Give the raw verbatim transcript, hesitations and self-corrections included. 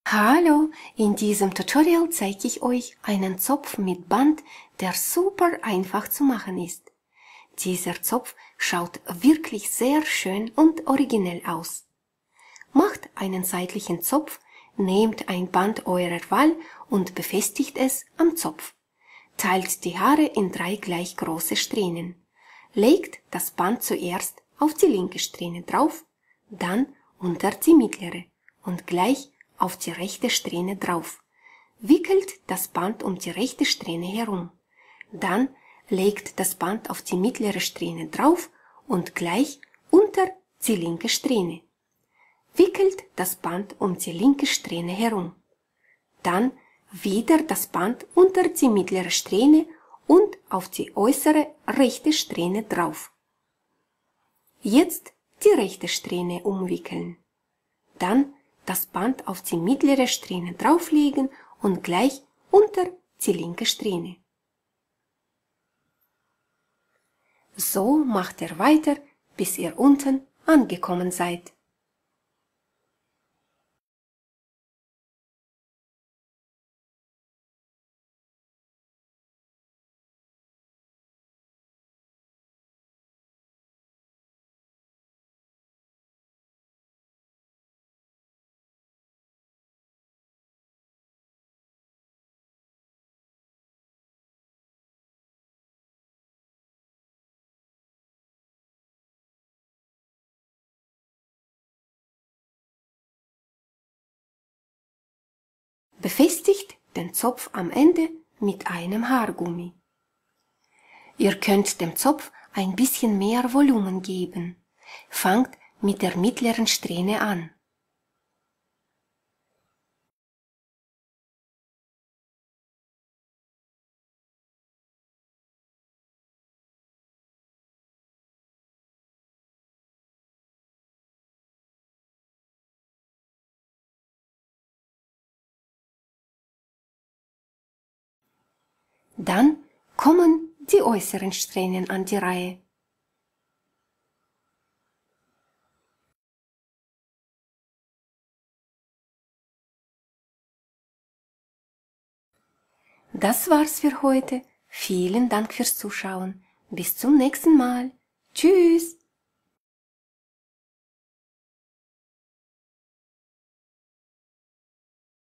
Hallo, in diesem Tutorial zeige ich euch einen Zopf mit Band, der super einfach zu machen ist. Dieser Zopf schaut wirklich sehr schön und originell aus. Macht einen seitlichen Zopf, nehmt ein Band eurer Wahl und befestigt es am Zopf. Teilt die Haare in drei gleich große Strähnen. Legt das Band zuerst auf die linke Strähne drauf, dann unter die mittlere und gleich auf die rechte Strähne drauf. Wickelt das Band um die rechte Strähne herum. Dann legt das Band auf die mittlere Strähne drauf und gleich unter die linke Strähne. Wickelt das Band um die linke Strähne herum. Dann wieder das Band unter die mittlere Strähne und auf die äußere rechte Strähne drauf. Jetzt die rechte Strähne umwickeln. Dann das Band auf die mittlere Strähne drauflegen und gleich unter die linke Strähne. So macht ihr weiter, bis ihr unten angekommen seid. Befestigt den Zopf am Ende mit einem Haargummi. Ihr könnt dem Zopf ein bisschen mehr Volumen geben. Fangt mit der mittleren Strähne an. Dann kommen die äußeren Strähnen an die Reihe. Das war's für heute. Vielen Dank fürs Zuschauen. Bis zum nächsten Mal. Tschüss!